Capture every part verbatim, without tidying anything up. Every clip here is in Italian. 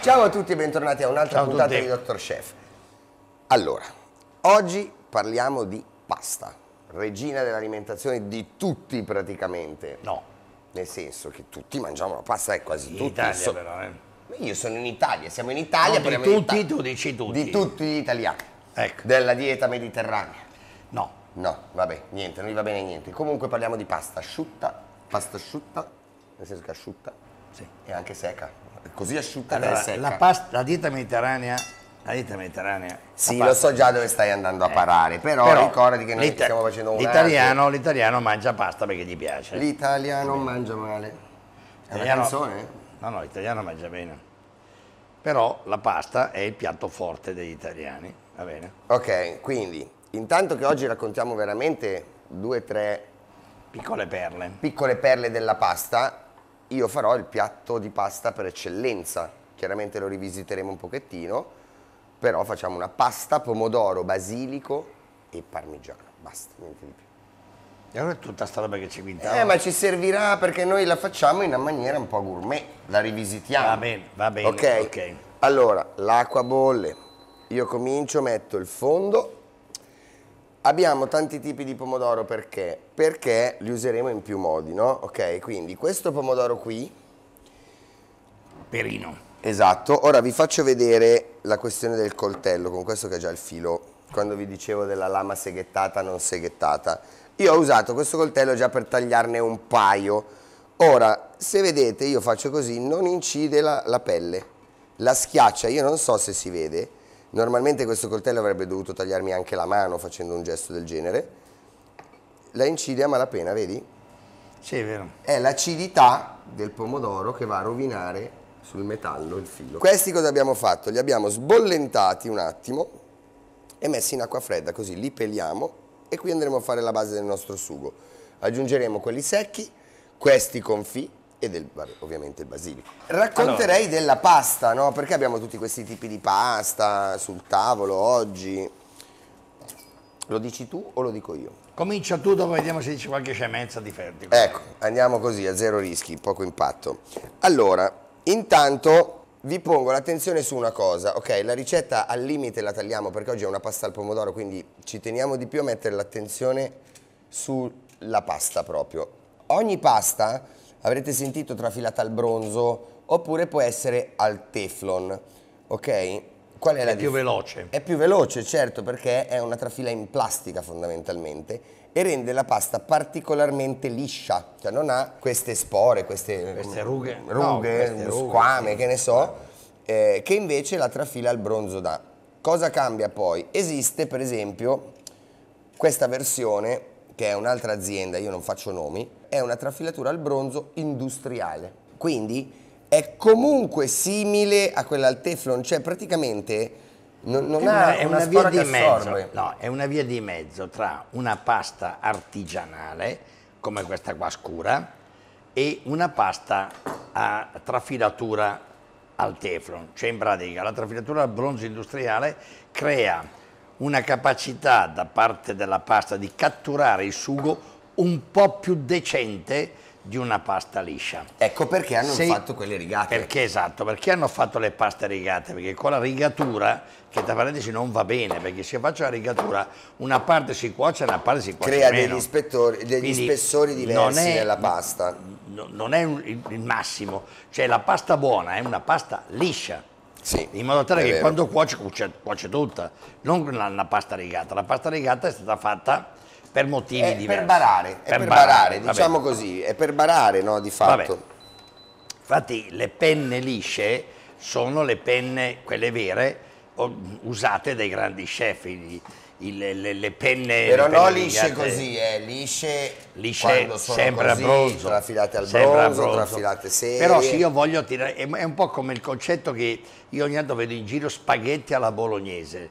Ciao a tutti e bentornati a un'altra Ciao a puntata tutti. di Doctor Chef. Allora, oggi parliamo di pasta, regina dell'alimentazione di tutti praticamente. No. Nel senso che tutti mangiamo la pasta, è quasi In tutti. Italia So- però, eh. Io sono in Italia, siamo in Italia. No, di parliamo tutti, Ita- tu dici tutti. Di tutti gli italiani. Ecco. Della dieta mediterranea. No. No, vabbè, niente, non gli va bene niente. Comunque parliamo di pasta asciutta, pasta asciutta, nel senso che è asciutta Sì. e anche secca. Così asciutta che è Allora, secca. la, pasta, la dieta mediterranea, la dieta mediterranea. Sì, la lo pasta- so già dove stai andando a parare, però, Però ricordati che noi l'ita- stiamo facendo un l'italiano, l'italiano mangia pasta perché gli piace. L'italiano mangia male. È una L'italiano- canzone? No, no, l'italiano mangia bene. Però la pasta è il piatto forte degli italiani, va bene? Ok, quindi, intanto che oggi raccontiamo veramente due o tre Piccole perle. piccole perle della pasta, io farò il piatto di pasta per eccellenza. Chiaramente lo rivisiteremo un pochettino, però facciamo una pasta, pomodoro, basilico e parmigiano. Basta, niente di più. E allora è tutta sta roba che ci quintava. Eh, ma ci servirà perché noi la facciamo in una maniera un po' gourmet, la rivisitiamo. Va bene, va bene, Ok? ok. Allora, l'acqua bolle, io comincio, metto il fondo. Abbiamo tanti tipi di pomodoro perché? Perché li useremo in più modi, no? Ok, quindi questo pomodoro qui, Perino. esatto, ora vi faccio vedere la questione del coltello, con questo che ha già il filo, quando vi dicevo della lama seghettata non seghettata. Io ho usato questo coltello già per tagliarne un paio. Ora, se vedete, io faccio così, non incide la, la pelle, la schiaccia, io non so se si vede. Normalmente questo coltello avrebbe dovuto tagliarmi anche la mano facendo un gesto del genere. La incide a malapena, vedi? Sì, è vero. È l'acidità del pomodoro che va a rovinare sul metallo il filo. Questi cosa abbiamo fatto? Li abbiamo sbollentati un attimo e messi in acqua fredda, così li peliamo e qui andremo a fare la base del nostro sugo. Aggiungeremo quelli secchi, questi confì e del, vabbè, ovviamente il basilico. Racconterei allora della pasta, no? Perché abbiamo tutti questi tipi di pasta sul tavolo oggi. Lo dici tu o lo dico io? Comincia tu, dopo vediamo se dici qualche scemenza di fertico. Ecco, andiamo così, a zero rischi, poco impatto. Allora, intanto vi pongo l'attenzione su una cosa, ok? La ricetta al limite la tagliamo perché oggi è una pasta al pomodoro, quindi ci teniamo di più a mettere l'attenzione sulla pasta proprio. Ogni pasta, avrete sentito, trafilata al bronzo, oppure può essere al teflon, ok? Qual è la È più dif- veloce. È più veloce, certo, perché è una trafila in plastica fondamentalmente e rende la pasta particolarmente liscia, cioè non ha queste spore, queste, Queste rughe. rughe, No, queste rughe, squame, sì. che ne so, eh, che invece la trafila al bronzo dà. Cosa cambia poi? Esiste per esempio questa versione, che è un'altra azienda, io non faccio nomi, è una trafilatura al bronzo industriale, quindi è comunque simile a quella al teflon, cioè praticamente non, non È ha una, è una, una via spora di che mezzo. assorbe. No, è una via di mezzo tra una pasta artigianale, come questa qua scura, e una pasta a trafilatura al teflon. Cioè in pratica la trafilatura al bronzo industriale crea una capacità da parte della pasta di catturare il sugo un po' più decente di una pasta liscia. Ecco perché hanno Se- fatto quelle rigate. Perché esatto, perché hanno fatto le paste rigate? Perché con la rigatura, che tra parentesi non va bene, perché se io faccio la rigatura una parte si cuoce e una parte si cuoce Crea meno. degli, spettori- degli Quindi spessori diversi non è- nella pasta. no- non è un- il, il massimo, cioè la pasta buona è una pasta liscia, Sì, in modo tale è che vero. quando cuoce, cuoce, cuoce tutta, non una, una pasta rigata. La pasta rigata è stata fatta per motivi È diversi. per barare, è per, barare, diciamo così, è per barare, no, di fatto. Vabbè. Infatti le penne lisce sono le penne, quelle vere, o- usate dai grandi chef, i- i- le, le- le penne... Però le no penne lisce rigate. così, eh, lisce, Lisce quando sono sempre così, a bronzo, trafilate al sempre a bronzo, trafilate serie. Però se io voglio tirare, è è un po' come il concetto che io ogni tanto vedo in giro, spaghetti alla bolognese,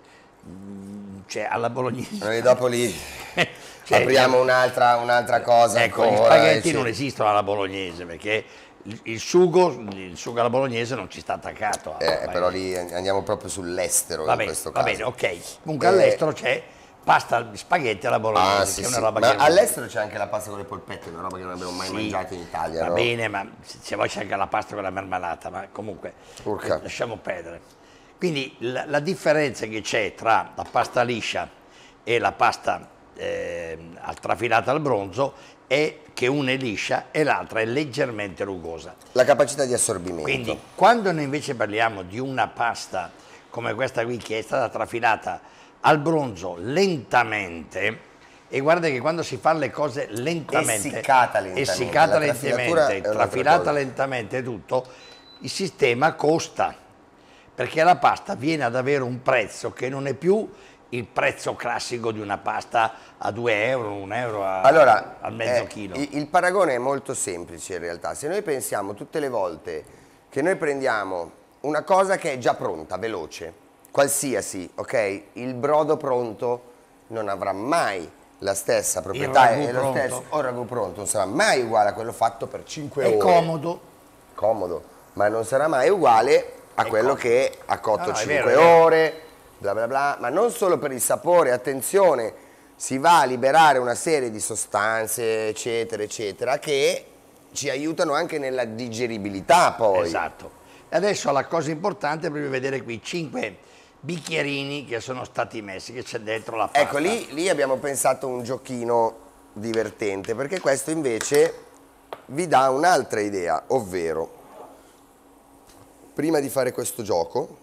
Mm, cioè alla bolognese. Noi dopo lì Cioè, apriamo un'altra, un'altra cosa ecco, gli ancora, spaghetti eh, non sì. esistono alla bolognese perché il, il sugo, il sugo alla bolognese non ci sta attaccato. alla Eh, però spaghetti. lì andiamo proprio sull'estero Va in bene, questo va caso. bene, ok. Comunque Eh, all'estero c'è pasta spaghetti alla bolognese, ah, sì, che è una sì. roba ma che all'estero c'è anche la pasta con le polpette, una roba che non abbiamo mai sì, mangiato in Italia, va no? bene, ma se vuoi c'è anche la pasta con la marmellata, ma comunque Urca. lasciamo perdere. Quindi la, la differenza che c'è tra la pasta liscia e la pasta eh, trafilata al bronzo è che una è liscia e l'altra è leggermente rugosa. La capacità di assorbimento. Quindi quando noi invece parliamo di una pasta come questa qui che è stata trafilata al bronzo lentamente, e guarda che quando si fanno le cose lentamente, essiccata lentamente, essiccata lentamente, trafilata cosa. lentamente e tutto, il sistema costa, perché la pasta viene ad avere un prezzo che non è più il prezzo classico di una pasta a due euro, un euro a, allora, al mezzo eh, chilo. Il, il paragone è molto semplice in realtà. Se noi pensiamo tutte le volte che noi prendiamo una cosa che è già pronta, veloce, qualsiasi, ok? Il brodo pronto non avrà mai la stessa proprietà e lo stesso, o il ragù pronto non sarà mai uguale a quello fatto per cinque ore. È comodo. Comodo, ma non sarà mai uguale a è quello comodo. che ha cotto no, cinque ore, bla bla bla, ma non solo per il sapore, attenzione, si va a liberare una serie di sostanze, eccetera, eccetera, che ci aiutano anche nella digeribilità poi. Esatto. E adesso la cosa importante è proprio vedere qui cinque bicchierini che sono stati messi, che c'è dentro la pasta. Ecco, lì, lì abbiamo pensato un giochino divertente, perché questo invece vi dà un'altra idea, ovvero, prima di fare questo gioco,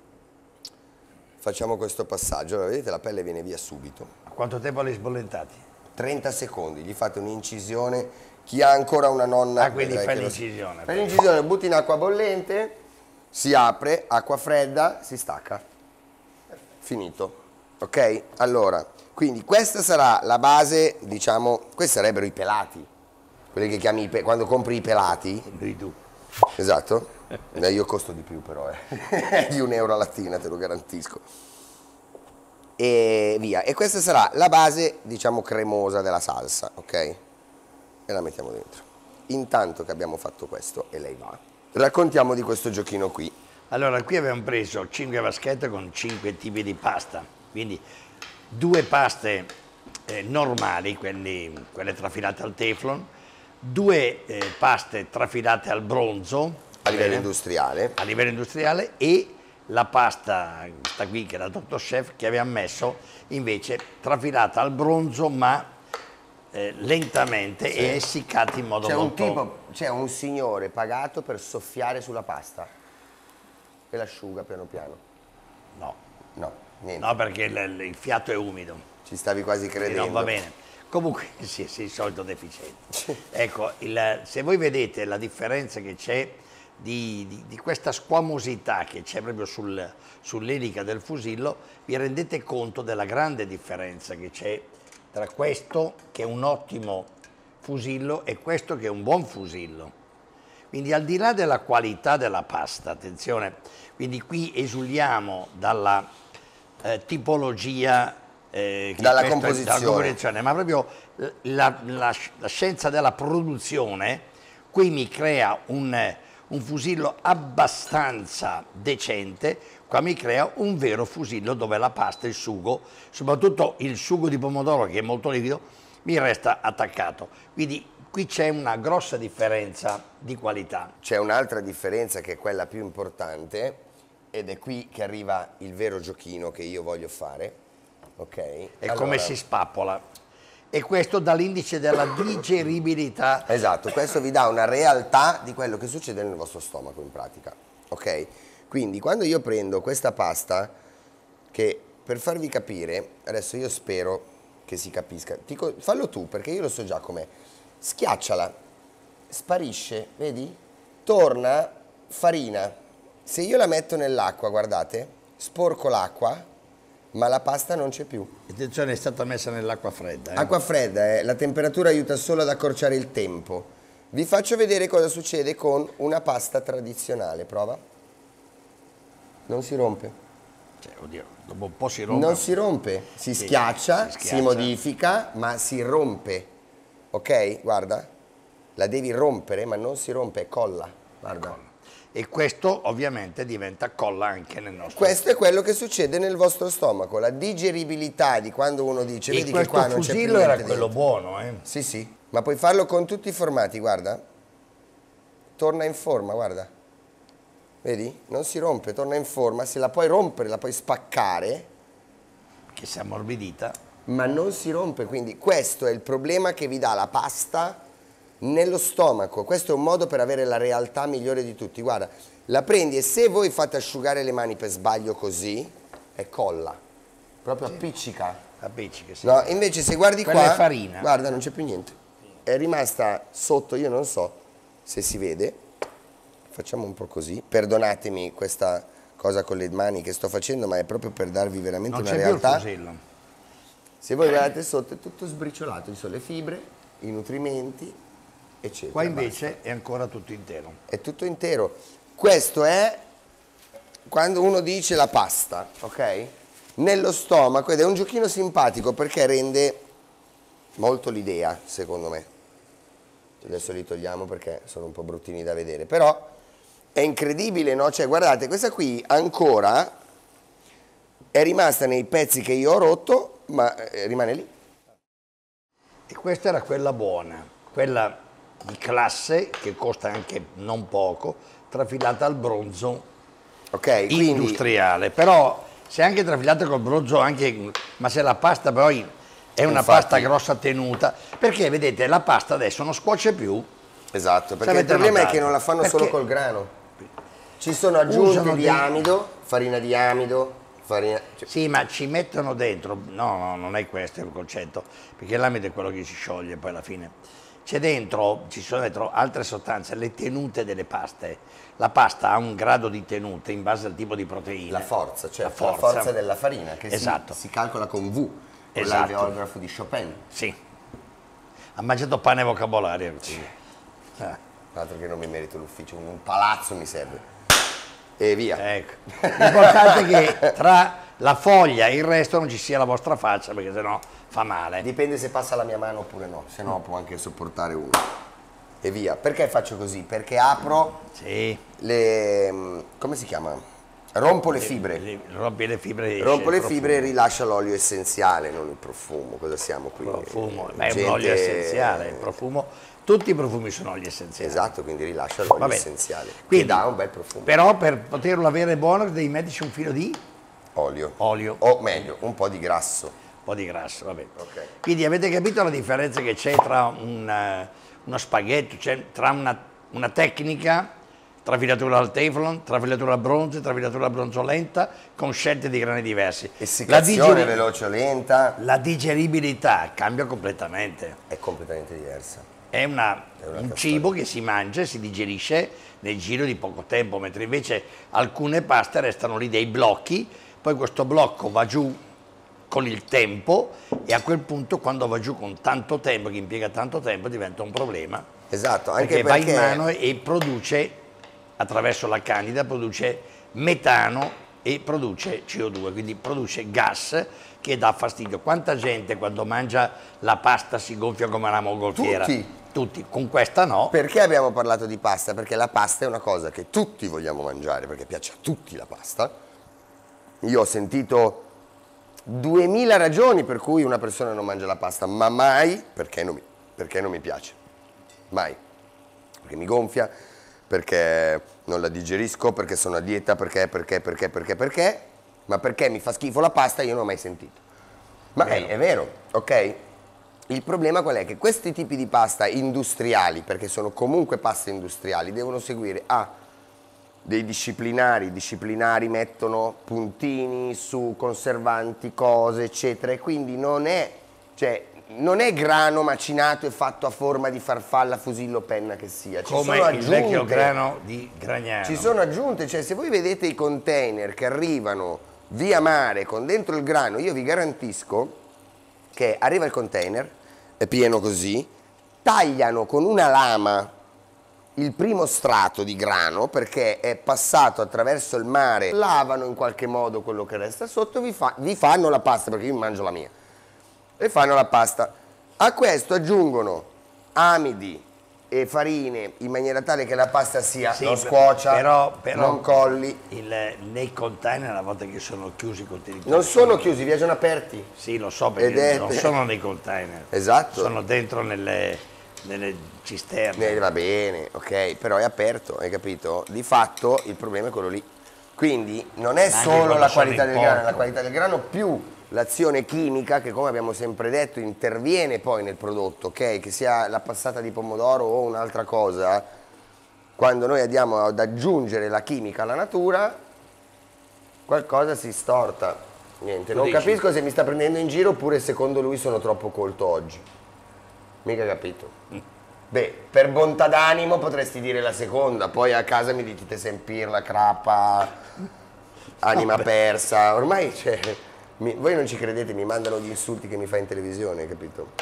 facciamo questo passaggio. Allora, vedete, la pelle viene via subito. A quanto tempo li sbollentati? trenta secondi, gli fate un'incisione. Chi ha ancora una nonna... Ah, quindi fai l'incisione. Fai l'incisione, butti in acqua bollente, si apre, acqua fredda, si stacca. Finito. Ok? Allora, quindi questa sarà la base, diciamo, questi sarebbero i pelati. Quelli che chiami, quando compri i pelati. Lui tu. Esatto. Io costo di più però, eh. Di un euro a lattina, te lo garantisco. E via. E questa sarà la base, diciamo, cremosa della salsa, ok? E la mettiamo dentro. Intanto che abbiamo fatto questo, e lei va, raccontiamo di questo giochino qui. Allora, qui abbiamo preso cinque vaschette con cinque tipi di pasta, quindi due paste eh, normali, quelli, quelle trafilate al teflon, due eh, paste trafilate al bronzo, A livello bene, industriale. a livello industriale, e la pasta, questa qui che era Doctor Chef, che abbiamo messo invece trafilata al bronzo ma eh, lentamente, sì, e essiccata in modo c'è molto... Un tipo, c'è un signore pagato per soffiare sulla pasta e l'asciuga piano piano. No. No, niente. No, perché il, il fiato è umido. Ci stavi quasi credendo. Non va bene. Comunque, sì, sì, il solito deficiente. Ecco, il, se voi vedete la differenza che c'è di, di, di questa squamosità che c'è proprio sul, sull'elica del fusillo, vi rendete conto della grande differenza che c'è tra questo, che è un ottimo fusillo, e questo che è un buon fusillo. Quindi al di là della qualità della pasta, attenzione, quindi qui esuliamo dalla eh, tipologia, eh, che dalla, questo è, composizione. dalla composizione, ma proprio la, la, la scienza della produzione, qui mi crea un, un fusillo abbastanza decente, qua mi crea un vero fusillo dove la pasta, il sugo, soprattutto il sugo di pomodoro che è molto liquido, mi resta attaccato. Quindi qui c'è una grossa differenza di qualità. C'è un'altra differenza che è quella più importante, ed è qui che arriva il vero giochino che io voglio fare, ok? È allora... come si spappola. E questo dà l'indice della digeribilità. Esatto, questo vi dà una realtà di quello che succede nel vostro stomaco in pratica, ok? Quindi quando io prendo questa pasta, che per farvi capire, adesso io spero che si capisca, Dico, fallo tu perché io lo so già com'è. Schiacciala, sparisce, vedi? Torna farina. Se io la metto nell'acqua, guardate, sporco l'acqua, ma la pasta non c'è più. Attenzione, è stata messa nell'acqua fredda. Eh? Acqua fredda, eh? La temperatura aiuta solo ad accorciare il tempo. Vi faccio vedere cosa succede con una pasta tradizionale, prova. Non si rompe. Cioè, oddio, dopo un po' si rompe. Non si rompe, si, sì, schiaccia, si schiaccia, si modifica, ma si rompe. Ok? Guarda, la devi rompere, ma non si rompe, colla. Guarda. Colla. E questo ovviamente diventa colla anche nel nostro. Questo è quello che succede nel vostro stomaco, la digeribilità di quando uno dice, e vedi che qua non c'è più niente era dentro. quello buono, eh? Sì, sì, ma puoi farlo con tutti i formati, guarda. Torna in forma, guarda. Vedi? Non si rompe, torna in forma, se la puoi rompere, la puoi spaccare. Che si è ammorbidita. Ma non si rompe, quindi questo è il problema che vi dà la pasta nello stomaco. Questo è un modo per avere la realtà migliore di tutti. Guarda, la prendi e se voi fate asciugare le mani per sbaglio così, è colla, proprio sì. appiccica. Appiccica, sì. No, invece se guardi Quella qua, è farina. guarda, non c'è più niente. È rimasta sotto, io non so se si vede. Facciamo un po' così. Perdonatemi questa cosa con le mani che sto facendo, ma è proprio per darvi veramente non una realtà. Non c'è più il fusillo. Se voi guardate sotto è tutto sbriciolato, ci sono le fibre, i nutrimenti, eccetera. Qua invece basta. è ancora tutto intero. È tutto intero. Questo è quando uno dice la pasta, ok? Nello stomaco, ed è un giochino simpatico perché rende molto l'idea, secondo me. Adesso li togliamo perché sono un po' bruttini da vedere, però è incredibile, no? Cioè, guardate, questa qui ancora è rimasta nei pezzi che io ho rotto, ma rimane lì. E questa era quella buona, quella di classe, che costa anche non poco, trafilata al bronzo, okay, industriale. Quindi... Però se anche trafilata col bronzo, anche, ma se la pasta poi è una Infatti, pasta grossa tenuta, perché vedete la pasta adesso non scuoce più. Esatto, perché il problema notato. è che non la fanno perché solo col grano. Ci sono aggiunte di amido, farina di amido, farina... Sì, ma ci mettono dentro, no, no, non è questo il concetto, perché l'amido è quello che si scioglie poi alla fine. C'è dentro, ci sono dentro altre sostanze, le tenute delle paste. La pasta ha un grado di tenuta in base al tipo di proteine. La forza, cioè la forza, la forza della farina, che esatto. si, si calcola con V, con esatto. l'alveolografo di Chopin. Sì, ha mangiato pane e vocabolario. Sì. Eh. Altro che non mi merito l'ufficio, un palazzo mi serve. E via. Ecco. L'importante è che tra la foglia e il resto non ci sia la vostra faccia, perché sennò fa male. Dipende se passa la mia mano oppure no, se no può anche sopportare uno. E via. Perché faccio così? Perché apro sì. le... come si chiama? Rompo le fibre. Le, le, rompi le fibre. Rompo le fibre e rilascia l'olio essenziale, non il profumo. Cosa siamo qui? Profumo, ma è un olio essenziale, il profumo. Tutti i profumi sono oli essenziali. Esatto, quindi rilascia l'olio essenziale, quindi, che dà un bel profumo. Però per poterlo avere buono devi metterci un filo di olio. Olio. O meglio, un po' di grasso. Un po' di grasso, vabbè. Okay. Quindi avete capito la differenza che c'è tra un, uh, uno spaghetto, cioè tra una, una tecnica, trafilatura al teflon, trafilatura al bronzo, trafilatura a bronzolenta, con scelte di grani diversi. Essiccazione veloce o lenta. La digeribilità cambia completamente. È completamente diversa. È, una, è un cibo che si mangia e si digerisce nel giro di poco tempo, mentre invece alcune paste restano lì dei blocchi, poi questo blocco va giù con il tempo e a quel punto quando va giù con tanto tempo, che impiega tanto tempo, diventa un problema. Esatto, anche perché, perché va in mano e produce, attraverso la candida, produce metano e produce C O due, quindi produce gas che dà fastidio. Quanta gente quando mangia la pasta si gonfia come una mongolfiera? Tutti. Tutti, con questa no. Perché abbiamo parlato di pasta? Perché la pasta è una cosa che tutti vogliamo mangiare, perché piace a tutti la pasta. Io ho sentito duemila ragioni per cui una persona non mangia la pasta, ma mai perché non mi, perché non mi piace. Mai. Perché mi gonfia, perché non la digerisco, perché sono a dieta, perché, perché, perché, perché, perché, ma perché mi fa schifo la pasta io non ho mai sentito. Ma è, è vero, ok? Il problema qual è? Che questi tipi di pasta industriali, perché sono comunque paste industriali, devono seguire a dei disciplinari, i disciplinari mettono puntini su conservanti, cose, eccetera, e quindi non è, cioè, non è grano macinato e fatto a forma di farfalla, fusillo, penna che sia. Ci come sono il aggiunte, vecchio grano di Gragnano. Ci sono aggiunte, cioè se voi vedete i container che arrivano via mare con dentro il grano, io vi garantisco che arriva il container, è pieno così, tagliano con una lama il primo strato di grano perché è passato attraverso il mare, lavano in qualche modo quello che resta sotto, vi, fa, vi fanno la pasta, perché io mangio la mia, e fanno la pasta. A questo aggiungono amidi, e farine in maniera tale che la pasta sia sì, non scuocia, però, però non colli. Il, nei container a volte che sono chiusi contenitori. Non sono chiusi, viaggiano aperti. Sì, lo so, perché è... non sono nei container. Esatto. Sono dentro nelle, nelle cisterne. Eh, va bene, ok, però è aperto, hai capito? Di fatto il problema è quello lì. Quindi non è Anche solo la sono qualità in del grano, è la porto. qualità del grano più l'azione chimica che, come abbiamo sempre detto, interviene poi nel prodotto, ok? Che sia la passata di pomodoro o un'altra cosa, quando noi andiamo ad aggiungere la chimica alla natura, qualcosa si storta. Niente, Tu non dici? capisco se mi sta prendendo in giro oppure secondo lui sono troppo colto oggi. Mica capito. Beh, per bontà d'animo potresti dire la seconda, poi a casa mi dite sempirla, crappa, anima persa, ormai c'è... Mi, voi non ci credete, mi mandano gli insulti che mi fa in televisione, capito?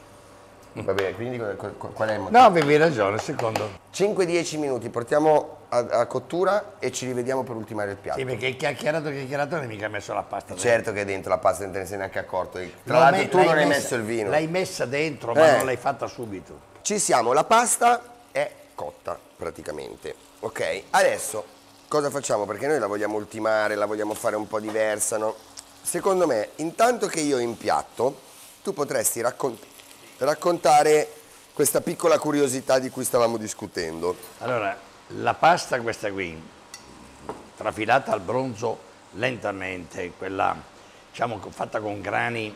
Va bene, quindi qual, qual è il motivo? No, avevi ragione, secondo. cinque dieci minuti, portiamo a, a cottura e ci rivediamo per ultimare il piatto. Sì, perché il chiacchierato chiacchierato non hai mica messo la pasta dentro. Certo che è dentro la pasta non te ne sei neanche accorto. Tra L'ho l'altro me- tu non l'hai hai messa- messo il vino. L'hai messa dentro, ma Eh. non l'hai fatta subito. Ci siamo, la pasta è cotta praticamente. Ok, adesso cosa facciamo? Perché noi la vogliamo ultimare, la vogliamo fare un po' diversa, no? Secondo me, intanto che io impiatto, tu potresti raccont- raccontare questa piccola curiosità di cui stavamo discutendo. Allora, la pasta questa qui, trafilata al bronzo lentamente, quella diciamo fatta con grani,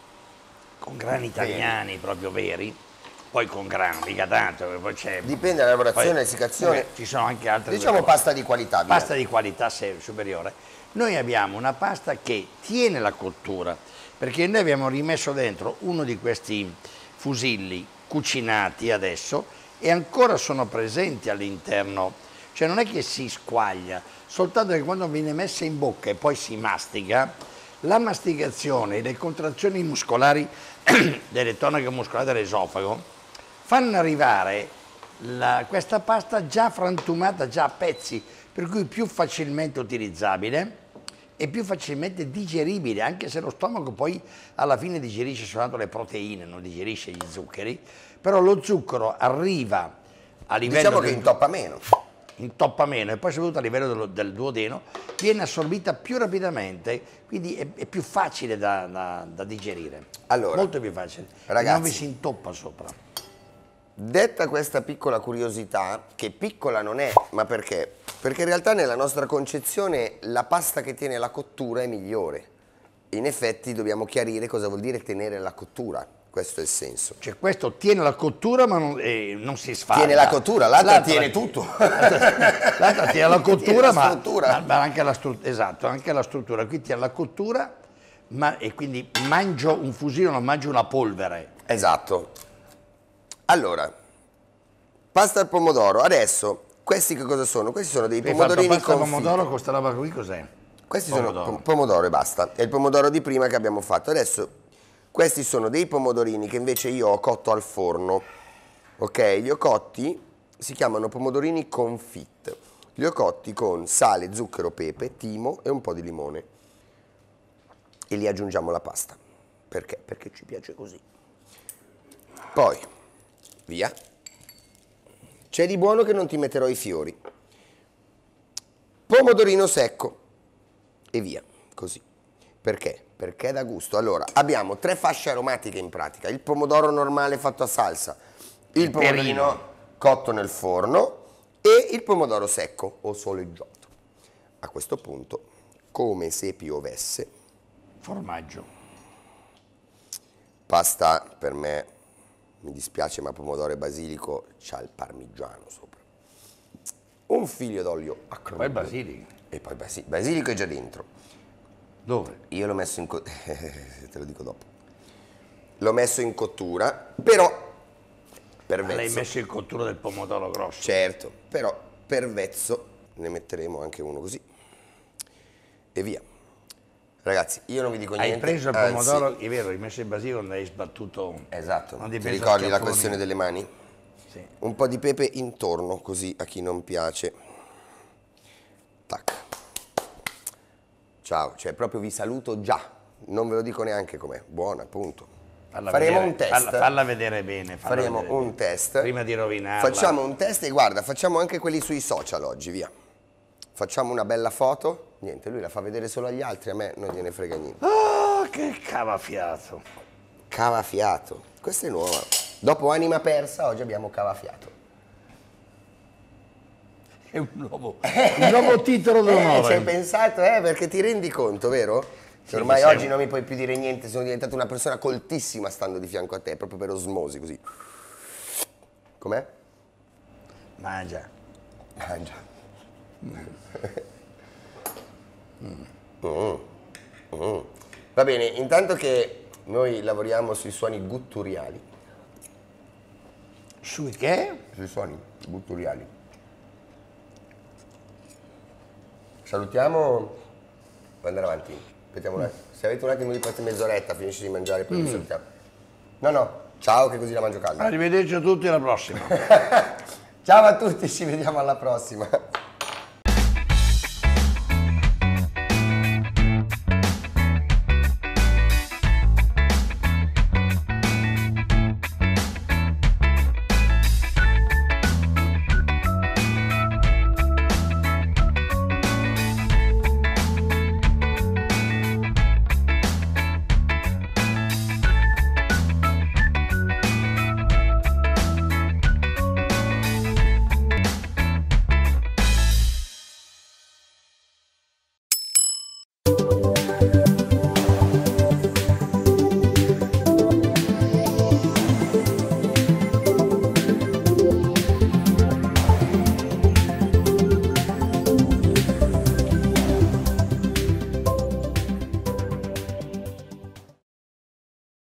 con grani italiani Veri. proprio veri, poi con grano, mica tanto, poi c'è... Dipende dalla lavorazione, poi- l'essiccazione. eh, Ci sono anche altre... Diciamo due cose. pasta di qualità. via. Pasta di qualità se- superiore. Noi abbiamo una pasta che tiene la cottura, perché noi abbiamo rimesso dentro uno di questi fusilli cucinati adesso e ancora sono presenti all'interno, cioè non è che si squaglia, soltanto che quando viene messa in bocca e poi si mastica, la masticazione e le contrazioni muscolari delle tonache muscolari dell'esofago fanno arrivare la- questa pasta già frantumata, già a pezzi, per cui più facilmente utilizzabile e più facilmente digeribile, anche se lo stomaco poi alla fine digerisce soltanto le proteine, non digerisce gli zuccheri, però lo zucchero arriva a livello Diciamo del, che intoppa meno. intoppa meno e poi soprattutto a livello dello- del duodeno viene assorbita più rapidamente, quindi è, è più facile da, da- da digerire, Allora, molto più facile, e ragazzi, non vi si intoppa sopra. Detta questa piccola curiosità, che piccola non è, ma perché? Perché in realtà nella nostra concezione la pasta che tiene la cottura è migliore. In effetti dobbiamo chiarire cosa vuol dire tenere la cottura, questo è il senso. Cioè questo tiene la cottura ma non, eh, non si sfalda. Tiene la cottura, l'altra tiene tutto. L'altra tiene la cottura, Tiene la ma, struttura. ma- ma anche la struttura, esatto, anche la struttura. Qui tiene la cottura ma, e quindi mangio un fusillo, non mangio una polvere. Esatto. Allora, pasta al pomodoro. Adesso, questi che cosa sono? Questi sono dei Hai fatto pomodorini pasta al confiti. pomodoro con questa roba qui cos'è? Questi Pomodoro. sono po- pomodoro e basta. È il pomodoro di prima che abbiamo fatto. Adesso, questi sono dei pomodorini che invece io ho cotto al forno. Ok? Li ho cotti, si chiamano pomodorini confit. Li ho cotti con sale, zucchero, pepe, timo e un po' di limone. E li aggiungiamo alla pasta. Perché? Perché ci piace così. Poi, via. C'è di buono che non ti metterò i fiori. Pomodorino secco. E via, così. Perché? Perché dà gusto. Allora, abbiamo tre fasce aromatiche in pratica. Il pomodoro normale fatto a salsa, il, Il pomodorino perino. cotto nel forno e il pomodoro secco o soleggiato. A questo punto, come se piovesse, Formaggio. pasta per me, mi dispiace, ma pomodoro e basilico c'ha il parmigiano sopra. Un figlio d'olio a crudo. Poi il basilico. E poi basi- basilico è già dentro. Dove? Io l'ho messo in cottura, te lo dico dopo. L'ho messo in cottura, però per Ma l'hai vezzo. messo in cottura del pomodoro grosso. Certo, però per vezzo ne metteremo anche uno così. E via. Ragazzi, io non vi dico Hai niente. preso il anzi- pomodoro, è vero, hai messo il basilico, non hai sbattuto. Esatto. Non Ti preso ricordi la schiaffoni. questione delle mani? Sì. Un po' di pepe intorno, così a chi non piace. Tac. Ciao, cioè proprio vi saluto già. Non ve lo dico neanche com'è. Buona, punto. Falla Faremo vedere, un test. Falla, falla vedere bene. Falla Faremo vedere un bene. test. Prima di rovinarla. Facciamo un test e guarda, facciamo anche quelli sui social oggi, via. Facciamo una bella foto. Niente, lui la fa vedere solo agli altri, a me non gliene frega niente. Oh, che cavafiato. Cavafiato. Questa è nuova. Dopo Anima persa, oggi abbiamo Cavafiato. È un nuovo, un nuovo titolo d'onore. Eh, ci hai pensato, eh, perché ti rendi conto, vero? Che ormai sì, oggi sì. non mi puoi più dire niente, sono diventato una persona coltissima stando di fianco a te, proprio per osmosi, così. Com'è? Mangia. Mangia. Mm. Mm. Mm. Va bene, intanto che noi lavoriamo sui suoni gutturali. Sui che? Sui suoni gutturali. Salutiamo, puoi andare avanti, aspettiamo un attimo. Se avete un attimo di mezz'oretta, finisci di mangiare, poi mm. vi salutiamo. No, no, ciao che così la mangio calda. Arrivederci a tutti, alla prossima. Ciao a tutti, ci vediamo alla prossima.